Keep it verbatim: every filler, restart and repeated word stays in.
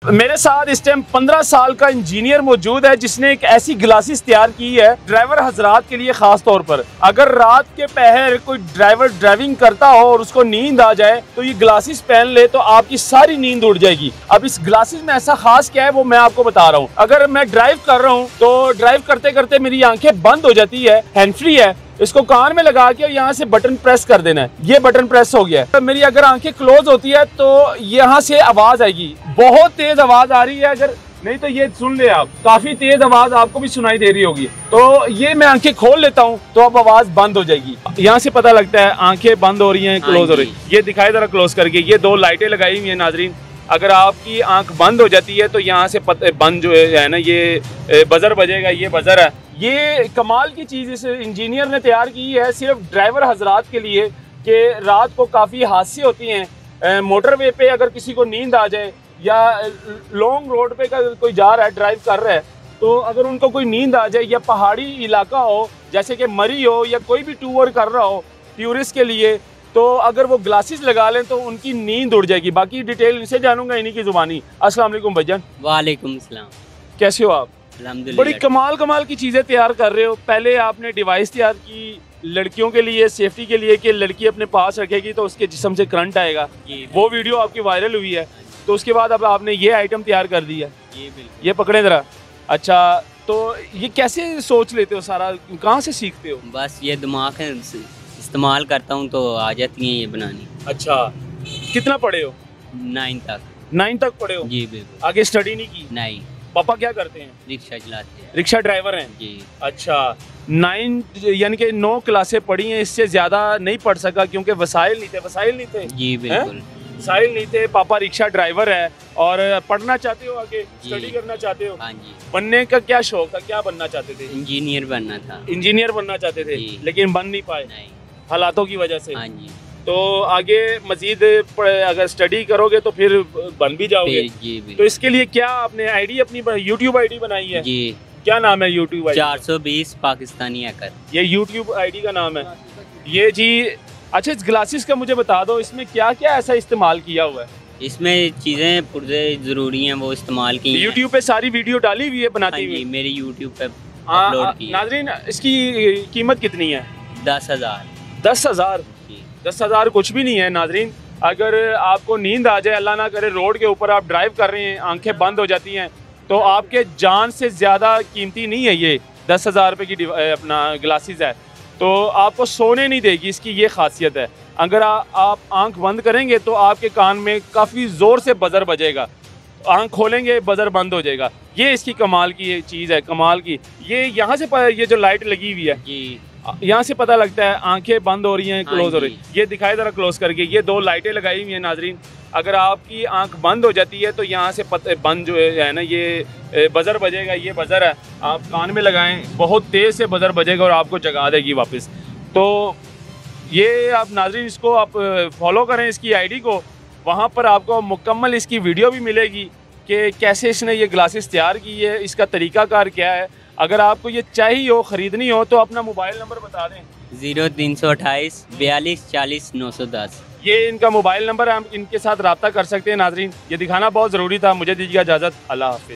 मेरे साथ इस टाइम पंद्रह साल का इंजीनियर मौजूद है जिसने एक ऐसी ग्लासेस तैयार की है ड्राइवर हजरात के लिए खास तौर पर। अगर रात के पहर कोई ड्राइवर ड्राइविंग करता हो और उसको नींद आ जाए तो ये ग्लासेस पहन ले तो आपकी सारी नींद उड़ जाएगी। अब इस ग्लासेस में ऐसा खास क्या है वो मैं आपको बता रहा हूँ। अगर मैं ड्राइव कर रहा हूँ तो ड्राइव करते करते मेरी आंखें बंद हो जाती है, हैंड फ्री है, इसको कान में लगा के यहाँ से बटन प्रेस कर देना है। ये बटन प्रेस हो गया है। तो मेरी अगर आंखें क्लोज होती है तो यहाँ से आवाज आएगी, बहुत तेज आवाज आ रही है। अगर नहीं तो ये सुन ले आप, काफी तेज आवाज आपको भी सुनाई दे रही होगी। तो ये मैं आंखें खोल लेता हूँ तो अब आवाज बंद हो जाएगी। यहाँ से पता लगता है आंखें बंद हो रही हैं, क्लोज हो रही है। ये दिखाई जरा क्लोज करके, ये दो लाइटें लगाई हुई है नाजरीन। अगर आपकी आंख बंद हो जाती है तो यहाँ से पत, बंद जो है ना, ये बजर बजेगा, ये बजर है। ये कमाल की चीज़ इस इंजीनियर ने तैयार की है सिर्फ ड्राइवर हजरात के लिए कि रात को काफ़ी हादसे होती हैं मोटरवे पे। अगर किसी को नींद आ जाए या लॉन्ग रोड पे का कोई जा रहा है, ड्राइव कर रहा है, तो अगर उनको कोई नींद आ जाए या पहाड़ी इलाका हो जैसे कि मरी हो या कोई भी टूर कर रहा हो टूरिस्ट के लिए, तो अगर वो ग्लासेस लगा लें तो उनकी नींद उड़ जाएगी। बाकी डिटेल इनसे जानूंगा इन्हीं की जुबानी। अस्सलाम वालेकुम भाईजान। वालेकुम सलाम। कैसे हो आप? अल्हम्दुलिल्लाह। बड़ी कमाल कमाल की चीज़ें तैयार कर रहे हो। पहले आपने डिवाइस तैयार की लड़कियों के लिए, सेफ्टी के लिए, कि लड़की अपने पास रखेगी तो उसके जिस्म से करंट आएगा। वो वीडियो आपकी वायरल हुई है। तो उसके बाद अब आपने ये आइटम तैयार कर दिया। ये ये पकड़े ज़रा। अच्छा, तो ये कैसे सोच लेते हो सारा, कहाँ से सीखते हो? बस ये दिमाग है, इस्तेमाल करता हूँ तो आ जाती हैं ये बनानी। अच्छा, कितना पढ़े हो? नाइन तक। नाइन तक पढ़े हो? जी बिल्कुल। आगे स्टडी नहीं की? नहीं। पापा क्या करते हैं? रिक्शा चलाते हैं। रिक्शा ड्राइवर हैं? जी। अच्छा, नाइन यानी कि नौ क्लासें पढ़ी हैं, इससे ज़्यादा नहीं पढ़ सका क्योंकि वसाइल नहीं थे। वसाइल नहीं थे? जी बिल्कुल। वसाइल नहीं थे। पापा रिक्शा ड्राइवर है और पढ़ना चाहते हो, आगे स्टडी करना चाहते हो? हाँ जी। बनने का क्या शौक था, क्या बनना चाहते थे? इंजीनियर बनना था। इंजीनियर बनना चाहते थे लेकिन बन नहीं पाए नहीं, हालातों की वजह से। हाँ जी। तो आगे मजीद अगर स्टडी करोगे तो फिर बन भी जाओगे। जी। तो इसके लिए क्या आपने आईडी अपनी यूट्यूब आईडी बनाई है? जी। क्या नाम है यूट्यूब आईडी? चार सौ बीस पाकिस्तानी हैकर, ये यूट्यूब आईडी का नाम है ये जी। अच्छा, इस ग्लासेस का मुझे बता दो, इसमें क्या क्या ऐसा इस्तेमाल किया हुआ है? इसमें चीज़ें पुर्जे ज़रूरी हैं वो इस्तेमाल की। यूट्यूब पे सारी वीडियो डाली हुई है बनाती हुई? मेरी यूट्यूब पे अपलोड की। नाजरीन, इसकी कीमत कितनी है? दस हजार। दस हजार दस हजार कुछ भी नहीं है नाजरीन। अगर आपको नींद आ जाए, अल्लाह ना करे, रोड के ऊपर आप ड्राइव कर रहे हैं, आंखें बंद हो जाती हैं, तो आपके जान से ज़्यादा कीमती नहीं है ये। दस हज़ार रुपये की अपना ग्लासेस है तो आपको सोने नहीं देगी, इसकी ये खासियत है। अगर आ, आप आंख बंद करेंगे तो आपके कान में काफ़ी ज़ोर से बजर बजेगा, आंख खोलेंगे बजर बंद हो जाएगा। ये इसकी कमाल की चीज़ है, कमाल की। ये यहाँ से ये जो लाइट लगी हुई है, जी, यहाँ से पता लगता है आंखें बंद हो रही हैं, क्लोज हो रही है। ये दिखाई ज़रा क्लोज करके, ये दो लाइटें लगाई हुई हैं नाजरीन। अगर आपकी आंख बंद हो जाती है तो यहाँ से पत, बंद जो है ना, ये बजर बजेगा, ये बजर है, आप कान में लगाएं, बहुत तेज़ से बजर बजेगा और आपको जगा देगी वापस। तो ये आप नाजरीन इसको आप फॉलो करें, इसकी आईडी को, वहाँ पर आपको मुकम्मल इसकी वीडियो भी मिलेगी कि कैसे इसने ये ग्लासेस तैयार की है, इसका तरीक़ाकार क्या है। अगर आपको ये चाहिए हो, ख़रीदनी हो, तो अपना मोबाइल नंबर बता दें। ज़ीरो तीन सौ अट्ठाईस बयालीस चालीस नौ सौ दस, ये इनका मोबाइल नंबर है। हम इनके साथ रब्ता कर सकते हैं नाजरीन। ये दिखाना बहुत ज़रूरी था। मुझे दीजिएगा इजाज़त। अल्लाह हाफ़िज़।